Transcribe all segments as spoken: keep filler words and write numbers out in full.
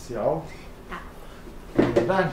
especial. Tá. É verdade?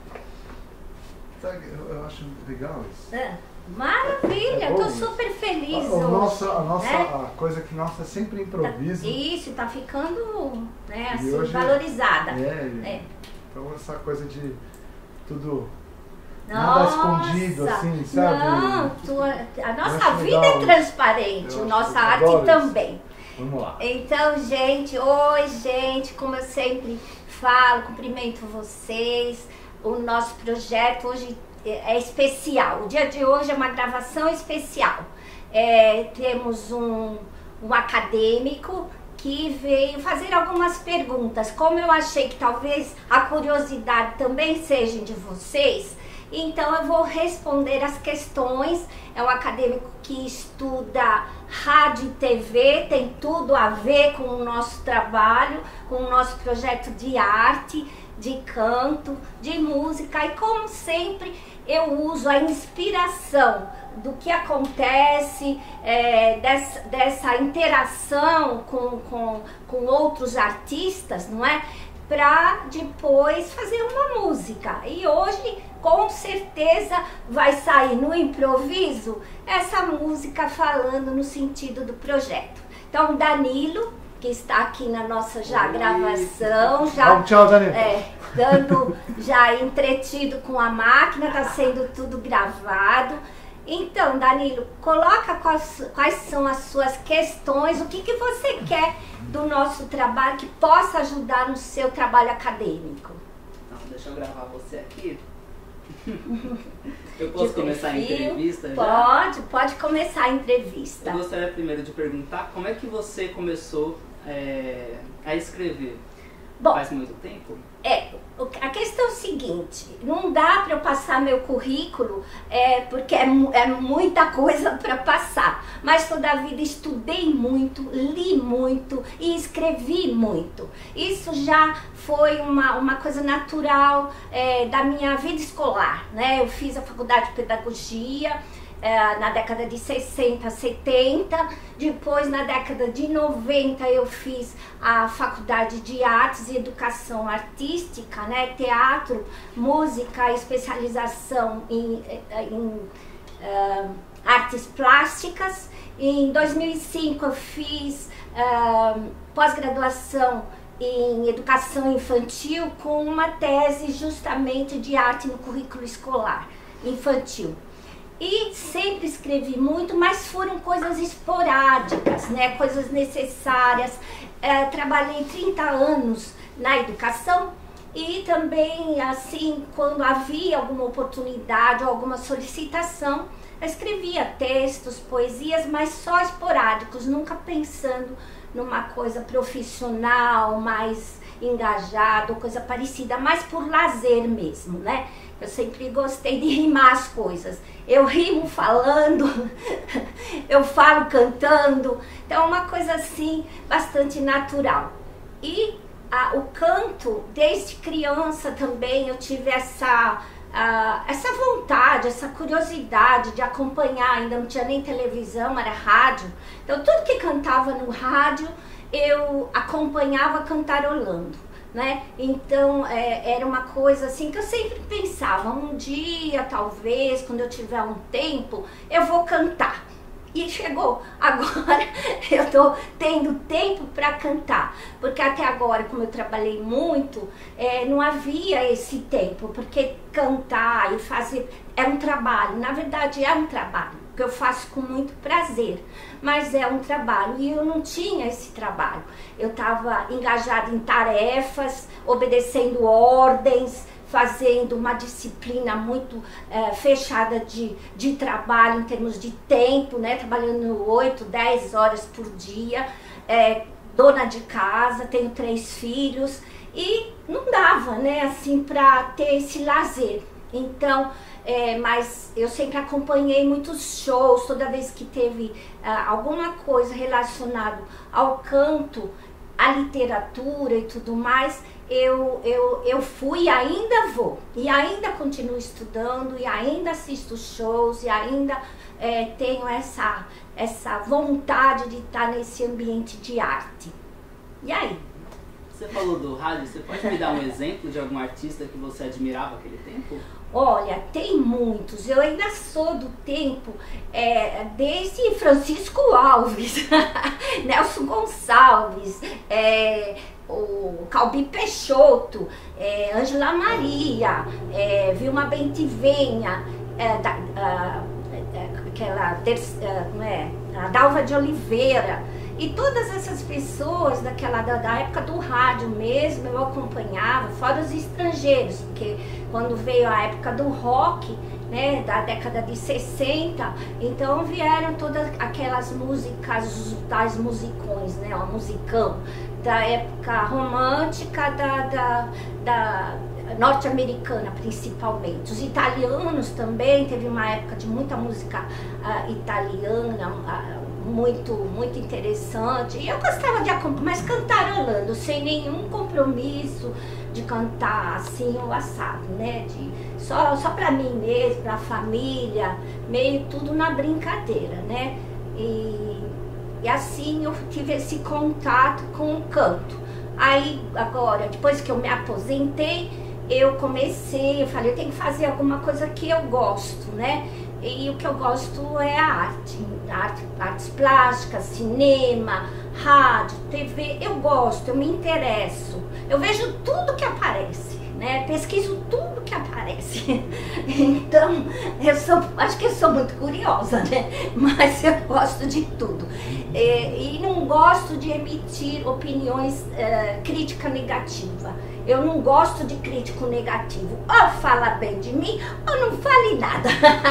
Eu, eu acho legal isso. É. Maravilha, é tô isso. super feliz a, a hoje. Nossa, a nossa né? a coisa que nossa é sempre improviso. Tá, isso, tá ficando né, assim, hoje, valorizada. É, é. Então essa coisa de tudo Nossa, nada escondido, assim, sabe? Não, tua, a nossa acho vida legal é transparente, eu a nossa acho- arte adoro também. Vamos lá. Então, gente, oi, gente, como eu sempre falo, cumprimento vocês. O nosso projeto hoje é especial. O dia de hoje é uma gravação especial. É, temos um, um acadêmico que veio fazer algumas perguntas. Como eu achei que talvez a curiosidade também seja de vocês, então eu vou responder as questões. É um acadêmico que estuda rádio e T V, tem tudo a ver com o nosso trabalho, com o nosso projeto de arte, de canto, de música. E como sempre, eu uso a inspiração do que acontece, é, dessa, dessa interação com, com, com outros artistas, não é? Para depois fazer uma música. E hoje, com certeza, vai sair no improviso essa música falando no sentido do projeto. Então, Danilo, que está aqui na nossa já Oi. gravação, já Bom, tchau, Danilo. É, dando já entretido com a máquina, está sendo tudo gravado. Então, Danilo, coloca quais, quais são as suas questões, o que, que você quer do nosso trabalho que possa ajudar no seu trabalho acadêmico. Então, deixa eu gravar você aqui. Eu posso começar a entrevista já? Pode, pode começar a entrevista. Eu gostaria primeiro de perguntar como é que você começou é, a escrever? Bom, faz muito tempo? É, a questão é o seguinte, não dá para eu passar meu currículo, é, porque é, é muita coisa para passar, mas toda a vida estudei muito, li muito e escrevi muito. Isso já foi uma, uma coisa natural é, da minha vida escolar, né? Eu fiz a faculdade de pedagogia, É, na década de sessenta, setenta, depois na década de noventa eu fiz a faculdade de artes e educação artística, né, teatro, música, especialização em, em uh, artes plásticas. Em dois mil e cinco eu fiz uh, pós-graduação em educação infantil com uma tese justamente de arte no currículo escolar infantil. E sempre escrevi muito, mas foram coisas esporádicas, né? Coisas necessárias. É, trabalhei trinta anos na educação e também, assim, quando havia alguma oportunidade ou alguma solicitação, eu escrevia textos, poesias, mas só esporádicos, nunca pensando numa coisa profissional, mais engajada, coisa parecida, mas por lazer mesmo, né? Eu sempre gostei de rimar as coisas. Eu rimo falando, eu falo cantando, então é uma coisa assim bastante natural. E a, o canto, desde criança também eu tive essa, a, essa vontade, essa curiosidade de acompanhar. Ainda não tinha nem televisão, era rádio. Então tudo que cantava no rádio eu acompanhava cantarolando. Né? Então é, era uma coisa assim que eu sempre pensava, um dia talvez, quando eu tiver um tempo, eu vou cantar. E chegou, agora eu tô tendo tempo para cantar, porque até agora, como eu trabalhei muito, é, não havia esse tempo, porque cantar e fazer é um trabalho, na verdade é um trabalho, que eu faço com muito prazer, mas é um trabalho e eu não tinha esse trabalho. Eu estava engajada em tarefas, obedecendo ordens, fazendo uma disciplina muito é, fechada de, de trabalho em termos de tempo, né? Trabalhando oito, dez horas por dia, é, dona de casa, tenho três filhos e não dava, né, assim, para ter esse lazer. Então, é, mas eu sempre acompanhei muitos shows, toda vez que teve uh, alguma coisa relacionada ao canto, à literatura e tudo mais, eu, eu, eu fui e ainda vou, e ainda continuo estudando, e ainda assisto shows, e ainda é, tenho essa, essa vontade de estar nesse ambiente de arte. E aí? Você falou do rádio, você pode me dar um exemplo de algum artista que você admirava naquele tempo? Olha, tem muitos. Eu ainda sou do tempo, é, desde Francisco Alves, Nelson Gonçalves, é, o Calbi Peixoto, é, Ângela Maria, é, Vilma Bentivenha, é, da, a, aquela, não é, a Dalva de Oliveira. E todas essas pessoas daquela, da, da época do rádio mesmo, eu acompanhava, fora os estrangeiros, porque quando veio a época do rock, né, da década de sessenta, então vieram todas aquelas músicas, tais musicões, né, o musicão, da época romântica, da, da, da norte-americana principalmente. Os italianos também, teve uma época de muita música uh, italiana, uh, muito, muito interessante. E eu gostava de acompanhar, mas cantarolando, sem nenhum compromisso de cantar assim ou assado, né? De, só só para mim mesmo, para a família, meio tudo na brincadeira, né? E, e assim eu tive esse contato com o canto. Aí agora, depois que eu me aposentei, eu comecei, eu falei, eu tenho que fazer alguma coisa que eu gosto, né? E o que eu gosto é a arte, arte, artes plásticas, cinema, rádio, T V. Eu gosto, eu me interesso, eu vejo tudo que aparece, né? Pesquiso tudo que aparece. Então, eu sou, acho que eu sou muito curiosa, né? Mas eu gosto de tudo. E, e não gosto de emitir opiniões, uh, crítica negativa. Eu não gosto de crítico negativo. Ou fala bem de mim, ou não fale nada.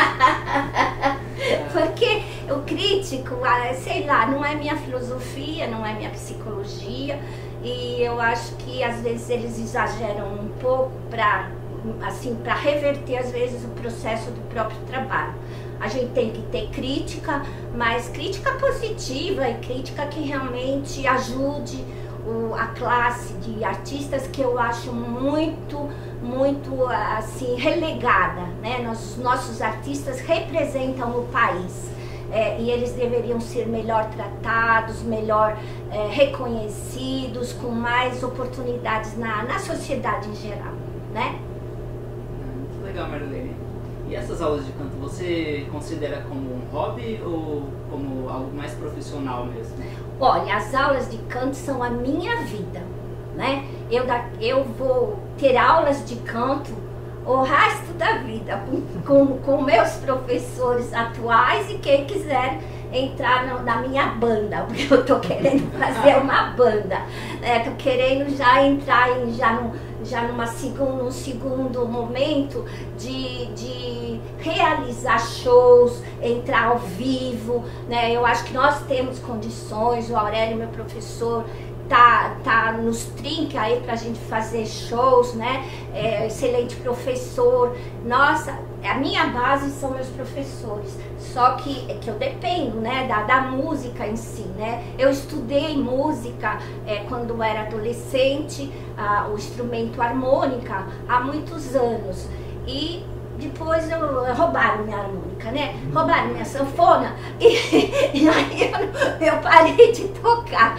Porque o crítico, sei lá, não é minha filosofia, não é minha psicologia. E eu acho que às vezes eles exageram um pouco para, assim, para reverter às vezes o processo do próprio trabalho. A gente tem que ter crítica, mas crítica positiva e crítica que realmente ajude o, a classe de artistas, que eu acho muito, muito assim, relegada, né? Os nossos artistas representam o país. É, e eles deveriam ser melhor tratados, melhor é, reconhecidos, com mais oportunidades na, na sociedade em geral, né? Muito legal, Marilene. E essas aulas de canto, você considera como um hobby ou como algo mais profissional mesmo? Olha, as aulas de canto são a minha vida, né? Eu, eu vou ter aulas de canto o resto da vida, com, com, com meus professores atuais e quem quiser entrar no, na minha banda, porque eu tô querendo fazer uma banda, né? Tô querendo já entrar em, já, num, já numa segundo, num segundo momento de, de realizar shows, entrar ao vivo, né? Eu acho que nós temos condições, o Aurélio, meu professor, Tá, tá nos trinca aí pra gente fazer shows, né? É, excelente professor. Nossa, a minha base são meus professores. Só que, que eu dependo, né, da, da música em si, né? Eu estudei música é, quando era adolescente, ah, o instrumento harmônica, há muitos anos. E depois eu, roubaram minha harmônica, né? Roubaram minha sanfona e, e aí eu, eu parei de tocar.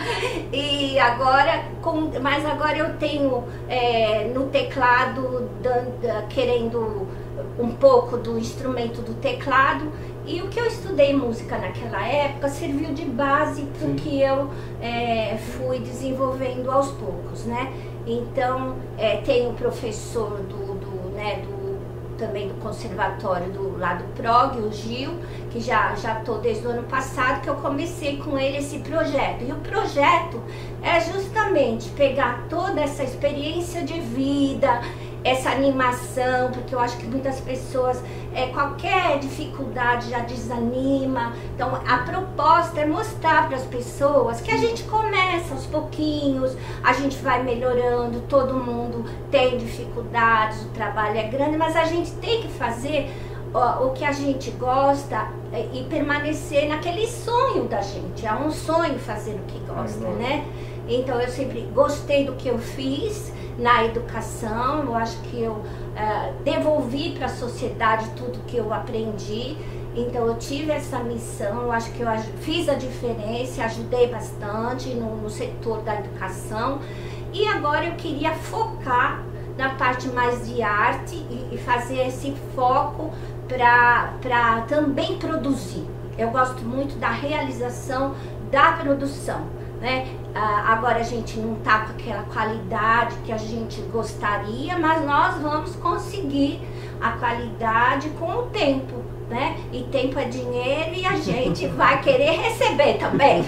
E agora, com, mas agora eu tenho é, no teclado, dando, querendo um pouco do instrumento do teclado. E o que eu estudei música naquela época serviu de base para o que eu é, fui desenvolvendo aos poucos, né? Então, é, tem o professor do, do, né, do também do conservatório do lado prog, o Gil, que já já tô desde o ano passado que eu comecei com ele esse projeto. E o projeto é justamente pegar toda essa experiência de vida, essa animação, porque eu acho que muitas pessoas, é, qualquer dificuldade já desanima. Então a proposta é mostrar para as pessoas que a gente começa aos pouquinhos, a gente vai melhorando, todo mundo tem dificuldades, o trabalho é grande, mas a gente tem que fazer ó, o que a gente gosta e permanecer naquele sonho da gente. É um sonho fazer o que gosta, uhum. né? Então eu sempre gostei do que eu fiz na educação, eu acho que eu uh, devolvi para a sociedade tudo que eu aprendi, então eu tive essa missão, eu acho que eu fiz a diferença, ajudei bastante no, no setor da educação E agora eu queria focar na parte mais de arte e, e fazer esse foco para também produzir. Eu gosto muito da realização da produção, né? Ah, agora a gente não está com aquela qualidade que a gente gostaria, mas nós vamos conseguir a qualidade com o tempo, né? E tempo é dinheiro e a gente vai querer receber também.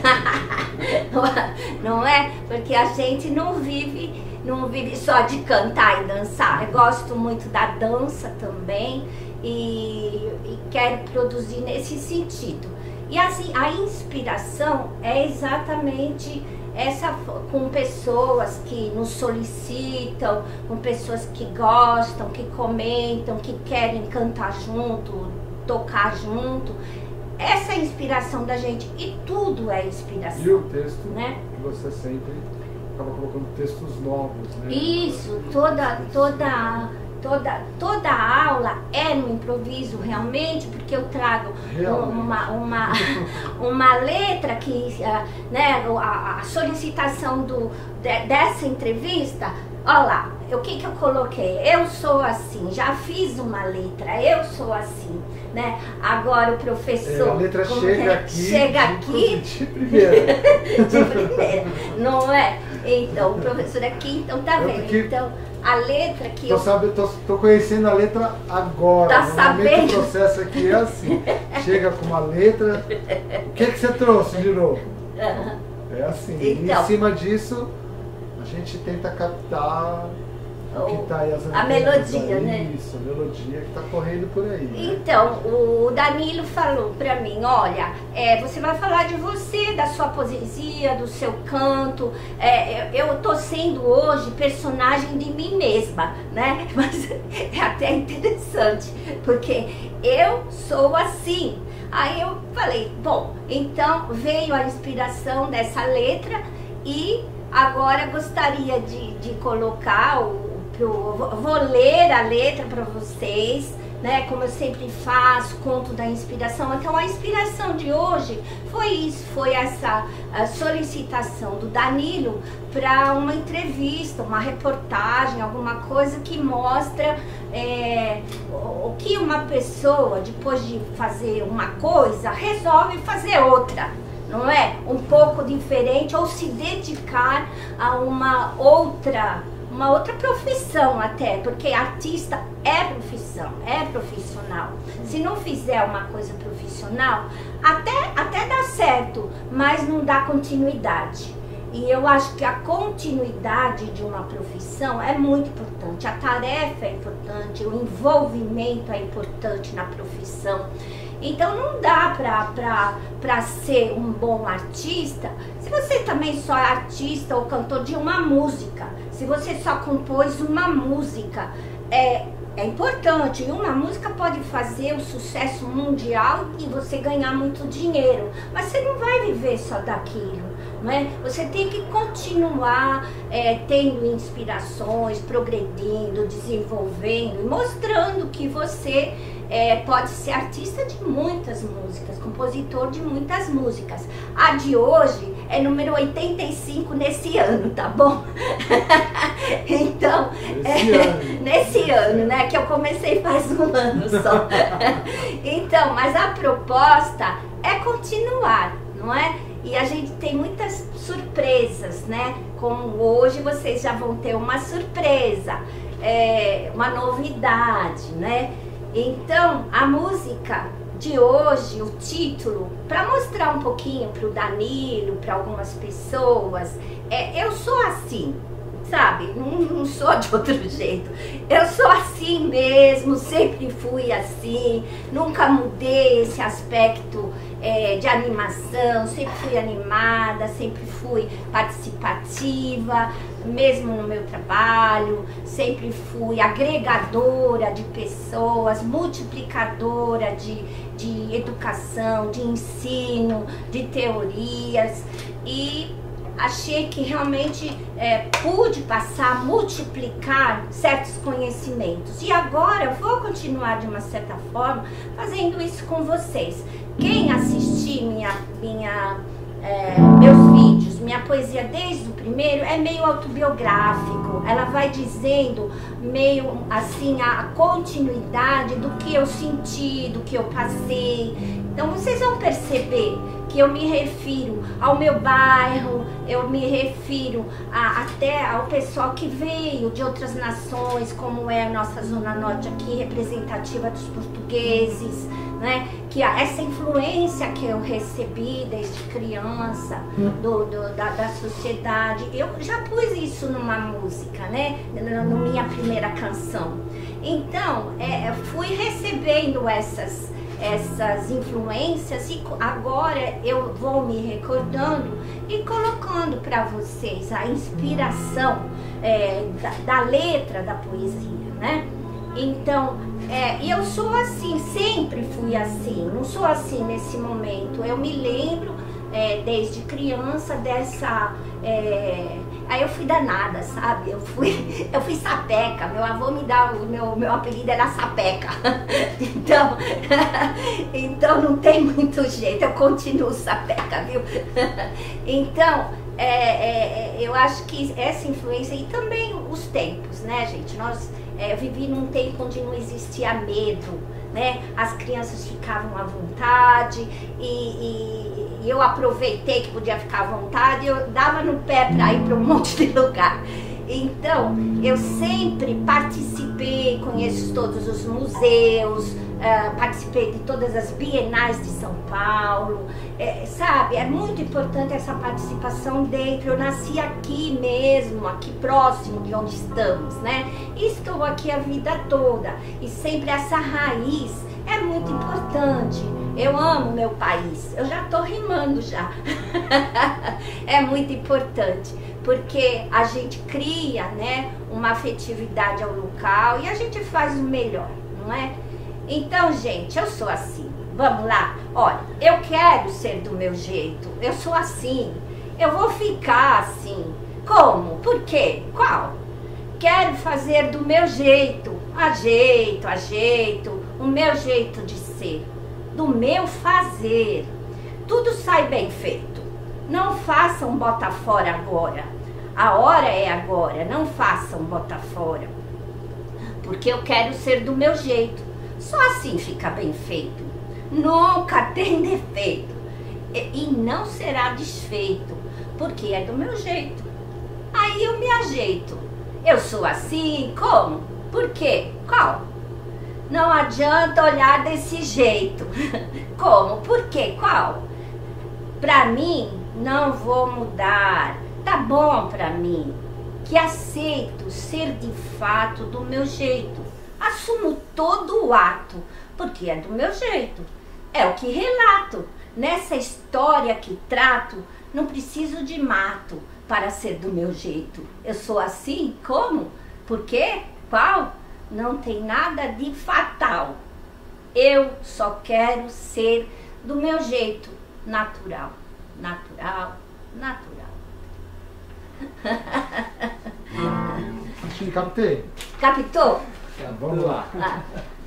Não é? Porque a gente não vive, não vive só de cantar e dançar. Eu gosto muito da dança também e, e quero produzir nesse sentido. E assim, a inspiração é exatamente essa, com pessoas que nos solicitam, com pessoas que gostam, que comentam, que querem cantar junto, tocar junto. Essa é a inspiração da gente, e tudo é inspiração. E o texto, né? Que você sempre acaba colocando textos novos, né? Isso, toda, toda, toda, toda a aula é no improviso realmente, porque eu trago uma, uma, uma letra que, né, a, a solicitação do, de, dessa entrevista. Olha lá, o que que eu coloquei? Eu sou assim, já fiz uma letra, eu sou assim, né? Agora o professor... É, a letra chega é? aqui, chega de, aqui de primeira. de primeira, não é? Então, o professor aqui, então tá Eu vendo? que... Então, a letra que tô eu... Sabe, tô, tô conhecendo a letra agora. Tá Normalmente sabendo? o processo aqui é assim. Chega com uma letra, o que que você trouxe de novo? Uhum. É assim, Então, e em cima disso a gente tenta captar o que tá aí, as a melodia, aí, né? Isso, a melodia que tá correndo por aí. Né? Então, o Danilo falou pra mim, olha, é, você vai falar de você, da sua poesia, do seu canto. É, eu tô sendo hoje personagem de mim mesma, né? Mas é até interessante, porque eu sou assim. Aí eu falei, bom, então veio a inspiração dessa letra e agora gostaria de, de colocar, o, o, vou ler a letra para vocês, né? Como eu sempre faço, conto da inspiração. Então a inspiração de hoje foi isso, foi essa a solicitação do Danilo para uma entrevista, uma reportagem, alguma coisa que mostra é, o, o que uma pessoa, depois de fazer uma coisa, resolve fazer outra. Não é? Um pouco diferente, ou se dedicar a uma outra, uma outra profissão até, porque artista é profissão, é profissional. Se não fizer uma coisa profissional, até, até dá certo, mas não dá continuidade. E eu acho que a continuidade de uma profissão é muito importante, a tarefa é importante, o envolvimento é importante na profissão. Então não dá para ser um bom artista se você também só é artista ou cantor de uma música, se você só compôs uma música. É, é importante, e uma música pode fazer um sucesso mundial e você ganhar muito dinheiro, mas você não vai viver só daquilo. Né? Você tem que continuar é, tendo inspirações, progredindo, desenvolvendo e mostrando que você é, pode ser artista de muitas músicas, compositor de muitas músicas. A de hoje é número oitenta e cinco nesse ano, tá bom? Então, nesse, é, ano. nesse ano, né? Que eu comecei faz um ano só. Então, mas a proposta é continuar, não é? E a gente tem muitas surpresas, né? Como hoje vocês já vão ter uma surpresa, é, uma novidade, né? Então, a música de hoje, o título, para mostrar um pouquinho para o Danilo, para algumas pessoas, é Eu Sou Assim, sabe? Não, não sou de outro jeito. Eu sou assim mesmo, sempre fui assim, nunca mudei esse aspecto é, de animação, sempre fui animada, sempre fui participativa, mesmo no meu trabalho, sempre fui agregadora de pessoas, multiplicadora de, de educação, de ensino, de teorias, e achei que realmente é, pude passar, multiplicar certos conhecimentos. E agora eu vou continuar de uma certa forma fazendo isso com vocês. Quem assistir minha, minha, é, meus vídeos trechos, minha poesia desde o primeiro é meio autobiográfico. Ela vai dizendo meio assim a continuidade do que eu senti, do que eu passei. Então vocês vão perceber que eu me refiro ao meu bairro, eu me refiro a, até ao pessoal que veio de outras nações, como é a nossa Zona Norte aqui, representativa dos portugueses, né? Que essa influência que eu recebi desde criança, do, do, da, da sociedade, eu já pus isso numa música, né? Na, na minha primeira canção. Então, é, fui recebendo essas... essas influências e agora eu vou me recordando e colocando para vocês a inspiração é, da, da letra da poesia, né? Então, é, eu sou assim, sempre fui assim, não sou assim nesse momento. Eu me lembro é, desde criança dessa... É, aí eu fui danada, sabe? Eu fui, eu fui sapeca. Meu avô me dá, o meu, meu apelido era sapeca. Então, então não tem muito jeito, eu continuo sapeca, viu? Então, é, é, eu acho que essa influência e também os tempos, né, gente? Nós é, eu vivi num tempo onde não existia medo, né? As crianças ficavam à vontade e, e, e eu aproveitei que podia ficar à vontade, eu dava no pé para ir para um monte de lugar. Então, eu sempre participei, conheço todos os museus, uh, participei de todas as bienais de São Paulo, é, sabe? É muito importante essa participação dentro. Eu nasci aqui mesmo, aqui próximo de onde estamos, né? E estou aqui a vida toda. E sempre essa raiz é muito importante. Eu amo meu país. Eu já estou rimando já. É muito importante. Porque a gente cria, né, uma afetividade ao local e a gente faz o melhor, não é? Então, gente, eu sou assim. Vamos lá? Olha, eu quero ser do meu jeito. Eu sou assim. Eu vou ficar assim. Como? Por quê? Qual? Quero fazer do meu jeito. Ajeito, ajeito. O meu jeito de ser. Do meu fazer. Tudo sai bem feito. Não façam bota fora agora. A hora é agora. Não façam bota fora. Porque eu quero ser do meu jeito. Só assim fica bem feito. Nunca tem defeito. E, e não será desfeito. Porque é do meu jeito. Aí eu me ajeito. Eu sou assim, como? Por quê? Qual? Não adianta olhar desse jeito. Como? Por quê? Qual? Pra mim, não vou mudar. Tá bom pra mim. Que aceito ser de fato do meu jeito. Assumo todo o ato, porque é do meu jeito. É o que relato. Nessa história que trato, não preciso de mato para ser do meu jeito. Eu sou assim, como? Por quê? Qual? Não tem nada de fatal. Eu só quero ser do meu jeito, natural, natural, natural. Acho que captei. Captou? Vamos lá. Ah.